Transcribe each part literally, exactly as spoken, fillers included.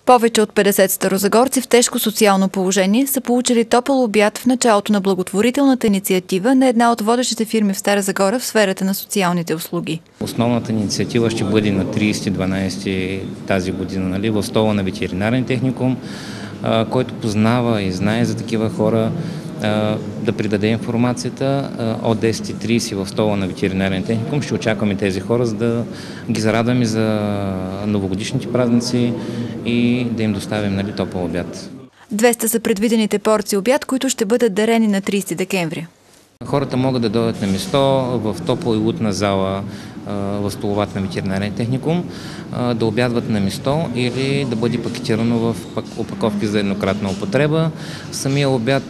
Повече от петдесет старозагорци в тежко социално положение са получили топъл обяд в началото на благотворителната инициатива на една от водещите фирми в Стара Загора в сферата на социалните услуги. Основната инициатива ще бъде на тридесети декември тази година, нали, в стола на ветеринарен техникум, който познава и знае за такива хора, да придаде информацията. От десет и тридесет в стола на ветеринарен техникум ще очакваме тези хора, за да ги зарадваме за новогодишните празници и да им доставим, нали, топъл обяд. двеста са предвидените порции обяд, които ще бъдат дарени на тридесети декември. Хората могат да дойдат на място в топла и уютна зала в столовата на ветеринарен техникум, да обядват на място или да бъде пакетирано в опаковки за еднократна употреба. Самия обяд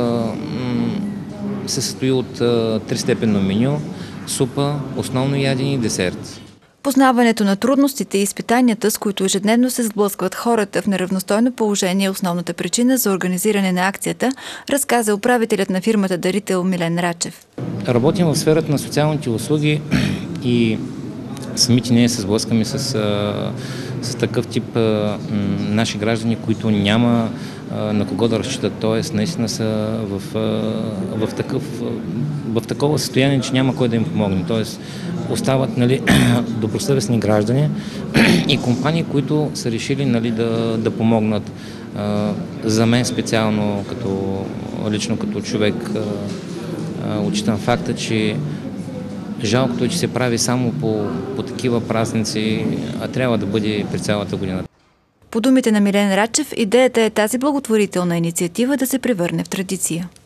се състои от тристепенно меню, супа, основно ядене и десерт. Познаването на трудностите и изпитанията, с които ежедневно се сблъскват хората в неравностойно положение, е основната причина за организиране на акцията, разказа управителят на фирмата дарител Милен Рачев. Работим в сферата на социалните услуги и самите ние се сблъскаме с, с такъв тип а, наши граждани, които няма а, на кого да разчитат, т.е. наистина са в, а, в, такъв, в такова състояние, че няма кой да им помогне. Т.е. остават, нали, добросъвестни граждани и компании, които са решили, нали, да, да помогнат. А, за мен специално, като, лично като човек, отчитам факта, че жалкото е, че се прави само по, по такива празници, а трябва да бъде при цялата година. По думите на Милен Рачев, идеята е тази благотворителна инициатива да се превърне в традиция.